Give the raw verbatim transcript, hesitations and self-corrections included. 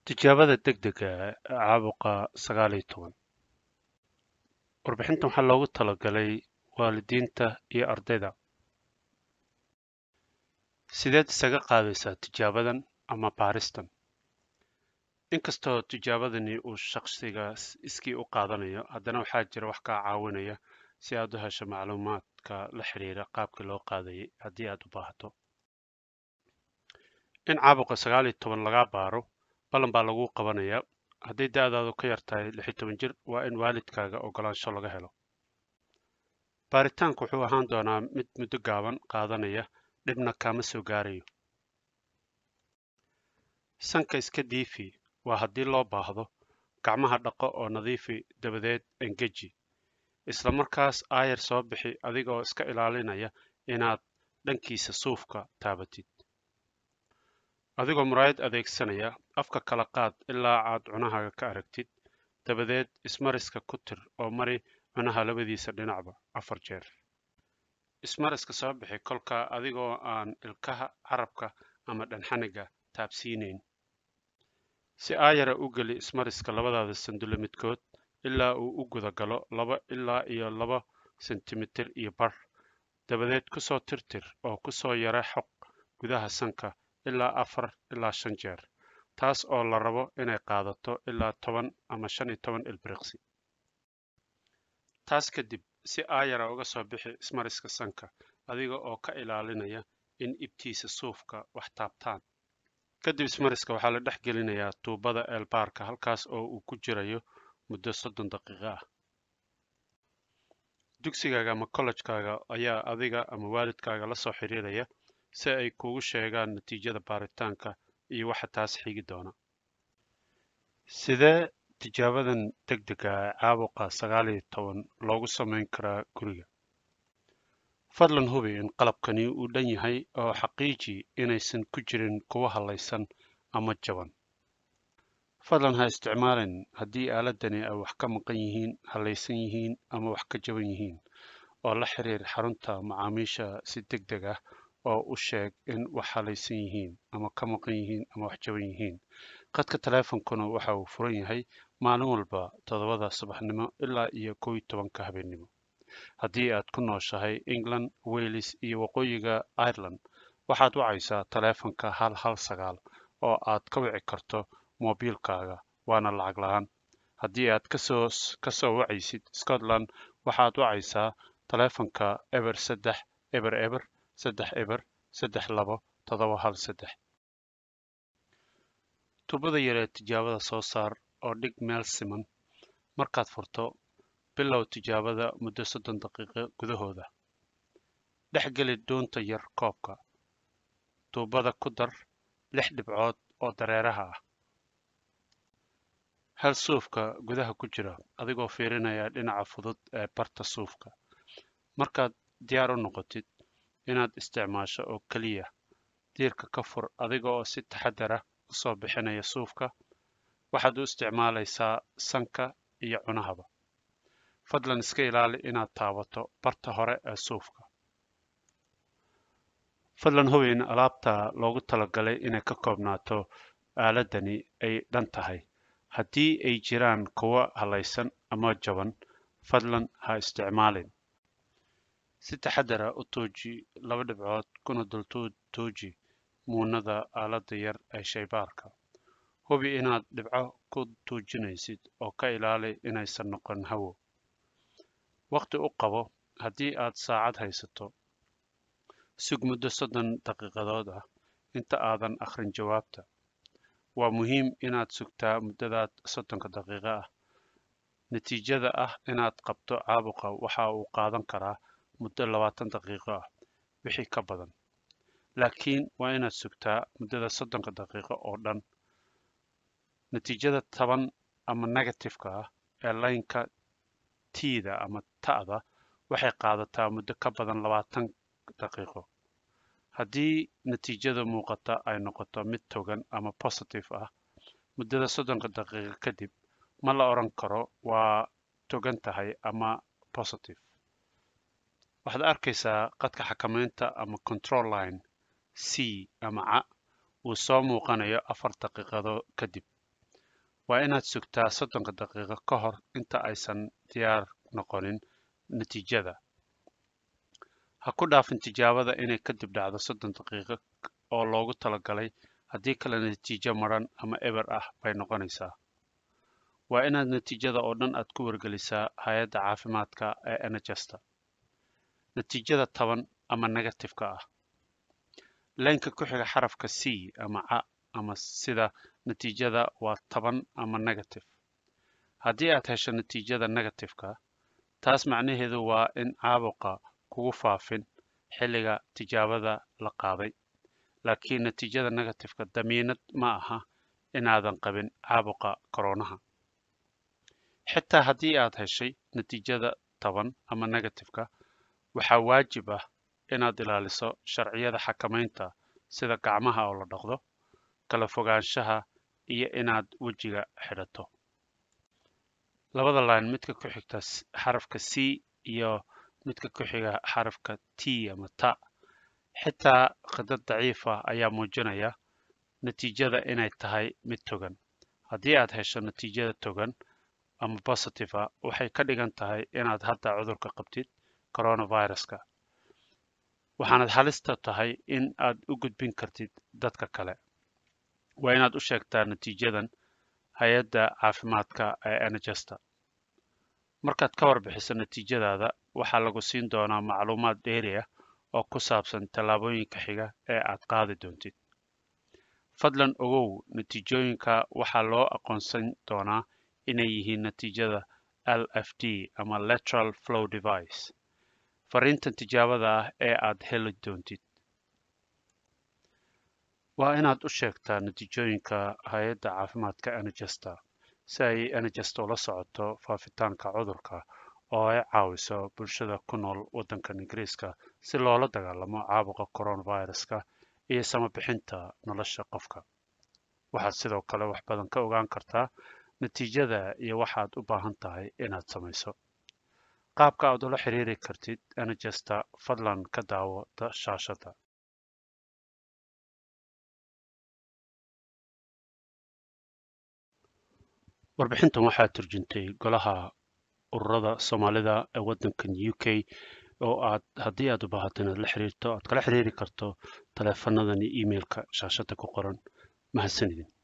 Tijaabada degdega ah ee caabuqa sagaal iyo toban. Warbixintan waxaa loogu talagalay waalidiinta iyo ardayda. Sideed isaga qaadaysaa tijaabadan ama baaristan? Inkastoo tijaabadani uu shakhsigaas iskii u qaadanayo, haddana waxaa jira wax kaa caawinaya si aad u hesho macluumaadka la xiriira qaabkii loo qaadayay haddii aad u baahato. In caabuqa sagaal iyo toban laga baaro, ballan baa lagu qabanayaa. Haddii da'daadu ka yartahay lix iyo toban jir, waa in waalidkaaga oggolaansho laga helo. Baaritaanku wuxuu ahaan doonaa mid muddo gaaban qaadanaya, dhibna kama soo gaarayo. Sanka iska diifi waa haddii loo baahdo. Gacmaha dhaqo oo nadiifi, dabadeed engeji. Isla markaas aayar soo bixi adigoo iska ilaalinaya inaad dhankiisa suufka taabatid. Adigoo muraayad adeegsanaya, afka kala qaad ilaa aad cunahaaga ka aragtid. Dabadeed ismariska ku tir oo mari cunaha labadiisa dhinacba afar jeer. Ismariska soo bixi kolka adigoo aan ilkaha, carabka ama dhanxaniga taabsiinayn. Si aayara u geli ismariska labadaada sandulle midkood ilaa uu u guda galo laba ilaa iyo laba sentimitir iyo bar. Dabadeed ku soo tirtir oo ku soo yara xoq gudaha sanka ilaa afar ilaa shan jeer, taas oo la rabo inay qaadato ilaa toban ama shan iyo toban ilbiriqsi. Taas kadib si aayara uga soo bixi ismariska sanka adiga oo ka ilaalinaya in ibtiisa suufka wax taabtaan. Kadib ismariska waxaa la dhex gelinayaa tuubada eelbaarka, halkaas oo uu ku jirayo muddo soddon daqiiqo ah. Dugsigaaga ama kollejkaaga ayaa adiga ama waalidkaaga la soo xiriiraya si ay kuugu sheegaan natiijada baaritaanka iyo waxa taas xigi doona. Sidee tijaabadan degdega ah ee caabuqa sagaal iyo toban loogu samayn karaa guriga? Fadlan hubi in qalabkani uu dhan yahay oo xaqiiji inaysan ku jirin kuwa halaysan ama jaban. Fadlan ha isticmaalin haddii aaladani ay wax ka maqan yihiin, halaysan yihiin ama wax ka jaban yihiin, oo la xiriir xarunta macaamiisha si degdeg ah oo u sheeg in wax halaysan yihiin ama ka maqan yihiin ama wax jaban yihiin. Khadka taleefankuna waxa uu furan yahay maalin walba toddobada subaxnimo ilaa iyo kow iyo tobanka habeenimo. Haddii aad ku nooshahay England, Wales iyo waqooyiga Ireland, waxaad wacaysaa taleefanka hal hal sagaal oo aad ka wici karto moobilkaaga, waana lacag la'aan. Haddii aad kasoo kasoo wacaysid Scotland, waxaad wacaysaa taleefanka eber saddex eber eber saddex eber saddex labo toddoba hal saddex. Tuubada yar ee tijaabada soo saar oo dhig meel siman. Markaad furto, bilow tijaabada muddo soddon daqiiqo gudahooda. Dhex geli dhuunta yar koobka. Tuubada ku dar lix dhibcood oo dareeraha ah. Hal suufka gudaha ku jira adigoo fiirinaya dhinaca fudud ee barta suufka. Markaad diyaar u noqotid inaad isticmaasho oo keliya, diirka ka fur adiga oo si taxadar ah u soo bixinaya suufka. Waxaad u isticmaalaysaa sanka iyo cunahaba. Fadlan iska ilaali inaad taabato barta hore ee suufka. Fadlan hubi in alaabta loogu talagalay inay ka koobnaato aaladani ay dhan tahay. Haddii ay jiraan kuwa halaysan ama jaban, fadlan ha isticmaalin. Si taxadar ah u tuuji laba dhibcood kuna dul tuuji muunada aaladda yar ee shaybaarka. Hubi inaad dhibco ku tuujinaysid oo ka ilaali inaysan noqon hawo. Waqti u qabo haddii aad saacad haysato. Sug muddo soddon daqiiqadood ah inta aadan akhrin jawaabta. Waa muhiim inaad sugtaa muddadaad soddonka daqiiqo ah. Natiijada ah inaad qabto caabuqa waxa uu qaadan karaa muddo labaatan daqiiqo ah wixii ka badan. Laakiin waa inaad sugtaa muddada soddonka daqiiqo oo dhan. Natiijada taban ama negative-ka ah ee laynka T-da ama ta'da waxay qaadataa muddo ka badan labaatan daqiiqo. Haddii natiijada muuqata ay noqoto mid togan ama positive ah, muddada soddonka daqiiqo kadib, ma la odhan karo waa togan tahay ama positive. Waxaad arkaysaa qadka xakamaynta ama control line C ama C uu soo muuqanayo afar daqiiqado kadib. waa inaad sugtaa soddon daqiiqo ka hor inta aysan diyaar noqonin natiijada. Ha ku dhaafin tijaabada inay kadib dhacdo soddon daqiiqo oo loogu talagalay, haddii kale natiijo maran ama eber ah bay noqonaysaa. Waa inaad natiijada oo dhan aad ku wargelisaa hay-adda caafimaadka ee N H S ta. Natiijada taban ama negative-ka ah. Laynka ku xiga xarafka C ama C ama sida natiijada waa taban ama negative. Haddii aad hesho natiijada negative-ka, taas macnaheedu waa in caabuqa kugu faafin xilliga tijaabada la qaaday, laakiin natiijada negative-ka damiinad ma aha inaadan qabin caabuqa koronaha. Xitaa haddii aad heshay natiijada taban ama negative-ka, waxaa waajib ah inaad ilaaliso sharciyada xakamaynta sida gacmaha oo la dhaqdo, kala fogaanshaha iyo inaad wejiga xidhato. Labada line midka ku xigta xarafka C iyo midka ku xiga xarafka T ama ta, xitaa khadad daciif ah ayaa muujinaya natiijada inay tahay mid togan. Haddii aad hesho natiijada togan ama positive ah, waxay ka dhigan tahay inaad hadda cudurka qabtid coronavirus-ka, waxaanad halista tahay in aad u gudbin kartid dadka kale. Waa inaad u sheegtaa natiijadan hay-adda caafimaadka ee N H S ta. Markaad ka warbixiso natiijadaada, waxaa lagu siin doonaa macluumaad dheeri ah oo ku saabsan tallaabooyinka xiga ee aad qaadi doontid. Fadlan ogow, natiijooyinka waxaa loo aqoonsan doonaa inay yihiin natiijada L F D ama Lateral Flow Device, fariintan tijaabada ah ee aad heli doontid. Waa inaad u sheegtaa natiijooyinka hay-adda caafimaadka N H S ta si ay N H S ta ula socoto faafitaanka cudurka oo ay caawiso bulshada ku nool waddankan Ingiriiska si loola dagaalamo caabuqa coronavirus-ka iyo samabixinta nolosha qofka. Waxaad sidoo kale wax badan ka ogaan kartaa natiijada iyo waxaad u baahan tahay inaad samayso. Qaabka aad ula xiriiri kartid N H S ta, fadlan ka daawo shaashada. Warbixintan waxaa turjuntay golaha ururada Soomaalida ee waddankan U K oo aad haddii aad u baahato inaad la xiriirto aad kala xiriiri karto taleefanadan iyo emailka shaashada ku qoran. Mahadsanidin.